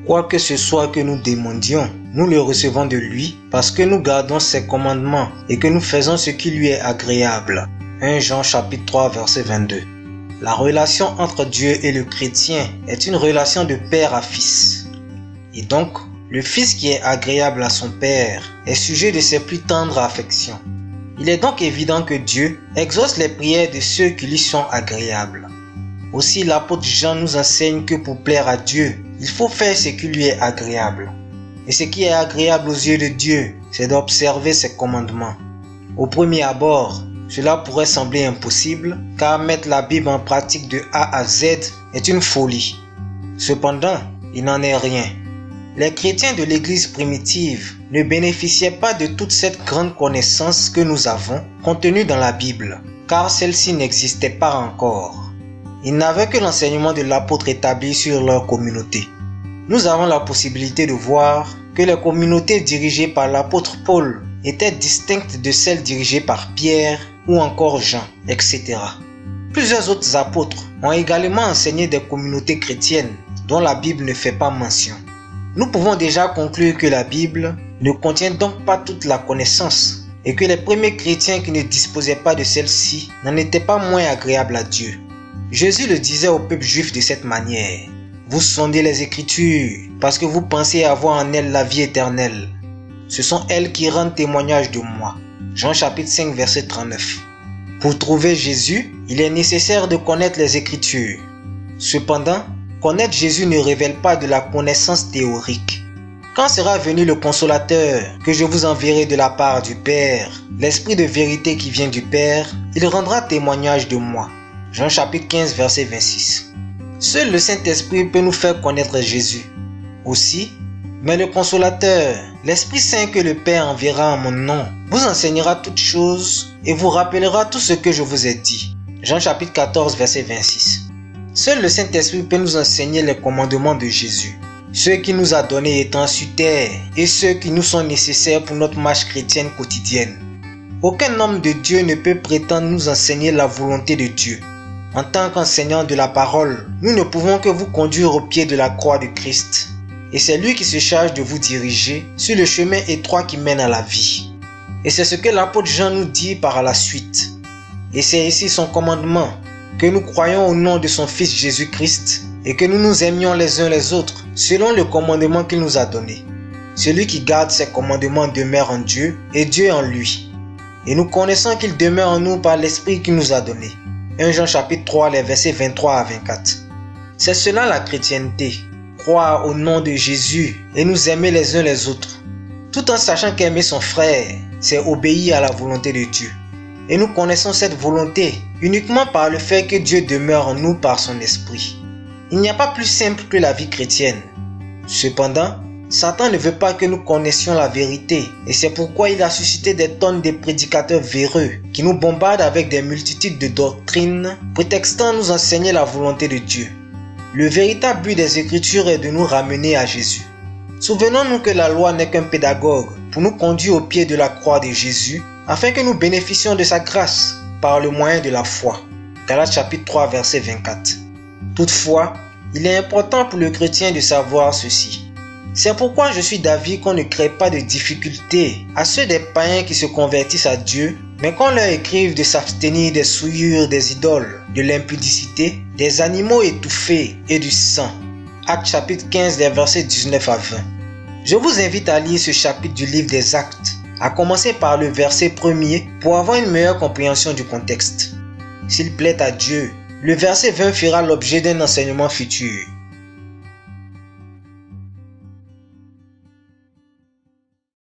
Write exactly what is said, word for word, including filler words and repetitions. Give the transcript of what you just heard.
Quoi que ce soit que nous demandions, nous le recevons de lui parce que nous gardons ses commandements et que nous faisons ce qui lui est agréable. premier Jean chapitre trois verset vingt-deux. La relation entre Dieu et le chrétien est une relation de père à fils. Et donc, le fils qui est agréable à son père est sujet de ses plus tendres affections. Il est donc évident que Dieu exauce les prières de ceux qui lui sont agréables. Aussi, l'apôtre Jean nous enseigne que pour plaire à Dieu, il faut faire ce qui lui est agréable. Et ce qui est agréable aux yeux de Dieu, c'est d'observer ses commandements. Au premier abord, cela pourrait sembler impossible, car mettre la Bible en pratique de A à Z est une folie. Cependant, il n'en est rien. Les chrétiens de l'Église primitive ne bénéficiaient pas de toute cette grande connaissance que nous avons contenue dans la Bible, car celle-ci n'existait pas encore. Ils n'avaient que l'enseignement de l'apôtre établi sur leur communauté. Nous avons la possibilité de voir que les communautés dirigées par l'apôtre Paul étaient distinctes de celles dirigées par Pierre ou encore Jean, et cetera. Plusieurs autres apôtres ont également enseigné des communautés chrétiennes dont la Bible ne fait pas mention. Nous pouvons déjà conclure que la Bible ne contient donc pas toute la connaissance et que les premiers chrétiens qui ne disposaient pas de celle-ci n'en étaient pas moins agréables à Dieu. Jésus le disait au peuple juif de cette manière: « Vous sondez les Écritures parce que vous pensez avoir en elles la vie éternelle. Ce sont elles qui rendent témoignage de moi. » Jean chapitre cinq verset trente-neuf. Pour trouver Jésus, il est nécessaire de connaître les Écritures. Cependant, connaître Jésus ne révèle pas de la connaissance théorique. Quand sera venu le Consolateur que je vous enverrai de la part du Père, l'Esprit de vérité qui vient du Père, il rendra témoignage de moi. Jean chapitre quinze verset vingt-six. Seul le Saint-Esprit peut nous faire connaître Jésus. Aussi, mais le Consolateur, l'Esprit Saint que le Père enverra en mon nom, vous enseignera toutes choses et vous rappellera tout ce que je vous ai dit. Jean chapitre quatorze verset vingt-six. Seul le Saint-Esprit peut nous enseigner les commandements de Jésus, ceux qu'il nous a donnés étant sur terre et ceux qui nous sont nécessaires pour notre marche chrétienne quotidienne. Aucun homme de Dieu ne peut prétendre nous enseigner la volonté de Dieu. En tant qu'enseignants de la parole, nous ne pouvons que vous conduire au pied de la croix de Christ. Et c'est lui qui se charge de vous diriger sur le chemin étroit qui mène à la vie. Et c'est ce que l'apôtre Jean nous dit par la suite. Et c'est ici son commandement, que nous croyons au nom de son Fils Jésus-Christ et que nous nous aimions les uns les autres selon le commandement qu'il nous a donné. Celui qui garde ses commandements demeure en Dieu et Dieu en lui. Et nous connaissons qu'il demeure en nous par l'Esprit qu'il nous a donné. premier Jean chapitre trois, les versets vingt-trois à vingt-quatre. C'est cela la chrétienté. Croire au nom de Jésus et nous aimer les uns les autres. Tout en sachant qu'aimer son frère, c'est obéir à la volonté de Dieu. Et nous connaissons cette volonté uniquement par le fait que Dieu demeure en nous par son esprit. Il n'y a pas plus simple que la vie chrétienne. Cependant, Satan ne veut pas que nous connaissions la vérité et c'est pourquoi il a suscité des tonnes de prédicateurs véreux qui nous bombardent avec des multitudes de doctrines prétextant nous enseigner la volonté de Dieu. Le véritable but des Écritures est de nous ramener à Jésus. Souvenons-nous que la loi n'est qu'un pédagogue pour nous conduire au pied de la croix de Jésus afin que nous bénéficions de sa grâce par le moyen de la foi. Galates chapitre trois verset vingt-quatre. Toutefois, il est important pour le chrétien de savoir ceci. C'est pourquoi je suis d'avis qu'on ne crée pas de difficultés à ceux des païens qui se convertissent à Dieu, mais qu'on leur écrive de s'abstenir des souillures des idoles, de l'impudicité, des animaux étouffés et du sang. Actes chapitre quinze, les versets dix-neuf à vingt. Je vous invite à lire ce chapitre du livre des Actes, à commencer par le verset premier pour avoir une meilleure compréhension du contexte. S'il plaît à Dieu, le verset vingt fera l'objet d'un enseignement futur.